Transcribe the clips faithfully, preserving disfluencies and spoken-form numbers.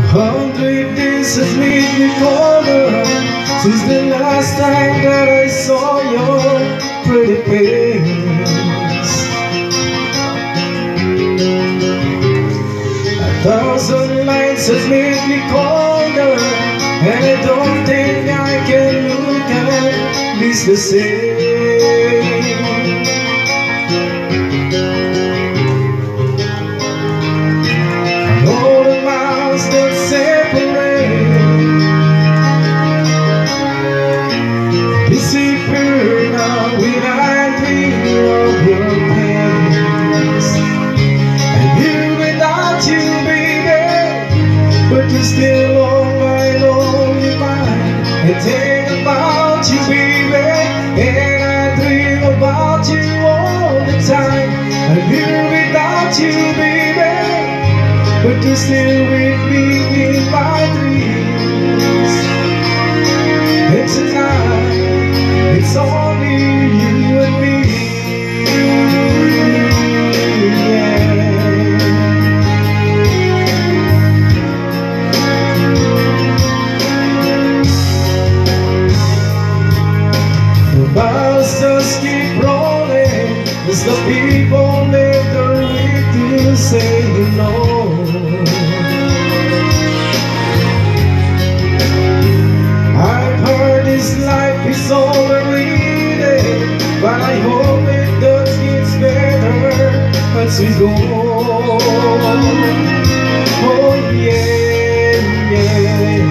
Hundred days has made me colder since the last time that I saw your pretty face. A thousand lights has made me colder, and I don't think I can look at least the same. Disappear now when I dream of your face. And here without you, baby, but you're still on my lonely mind. I think about you, baby, and I dream about you all the time. I'm here without you, baby, but you're still with me in my dreams. And tonight it's only you and me, yeah. The bus just keep rolling as the people make their way to say hello. I've heard this life is overrated, but I hope it does get better as we go. Oh yeah, yeah.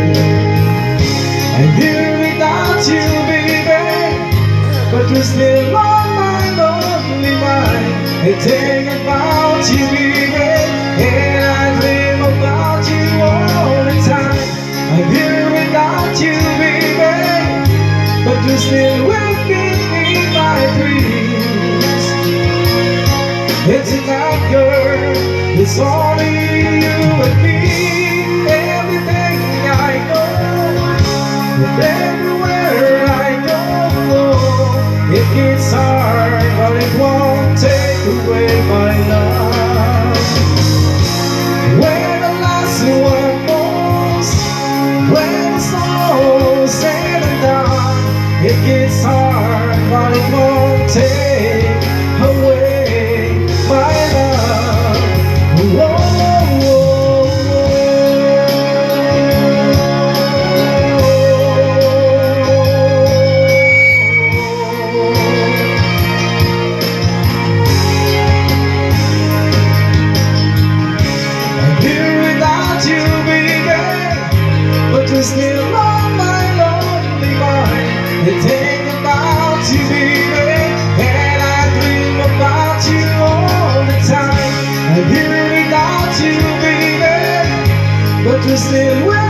I'm here without you, baby, but you're still on my lonely mind. I think about you, baby, and I dream about you all the time. I'm here without you, baby, but you're still with me in my dreams. It's tonight, girl, it's only you and me. Everything I know, and everywhere I go, it gets hard, but it won't take away my love. When the last one falls, when it's all said and done, it gets hard, but it won't take away my love. Whoa, whoa, I'm here without you, baby, but you're still on my lonely mind. I think about you, baby, and I dream about you all the time. I'm here without you, baby, but you're still with me.